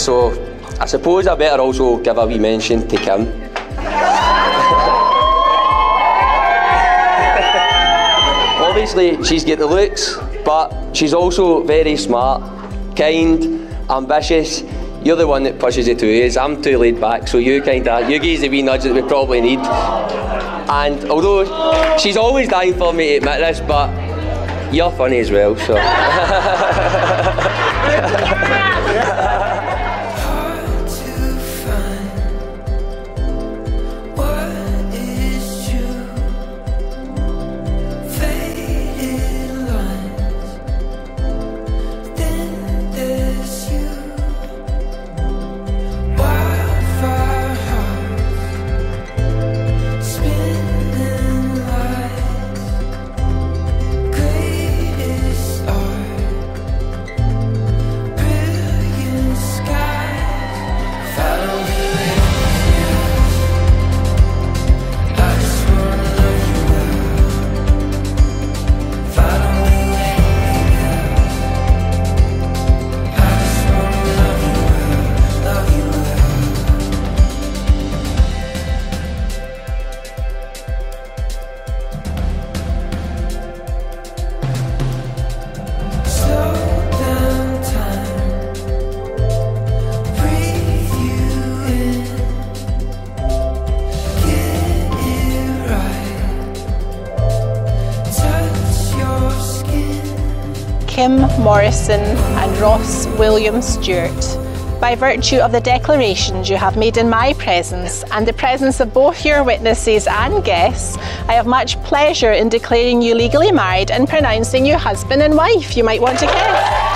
So I suppose I better also give a wee mention to Kim. Obviously, she's got the looks, but she's also very smart, kind, ambitious. You're the one that pushes it to us. I'm too laid back, so you give us the wee nudge that we probably need. And although she's always dying for me to admit this, but you're funny as well, so. Kim Morrison and Ross William Stewart, by virtue of the declarations you have made in my presence and the presence of both your witnesses and guests, I have much pleasure in declaring you legally married and pronouncing you husband and wife. You might want to kiss.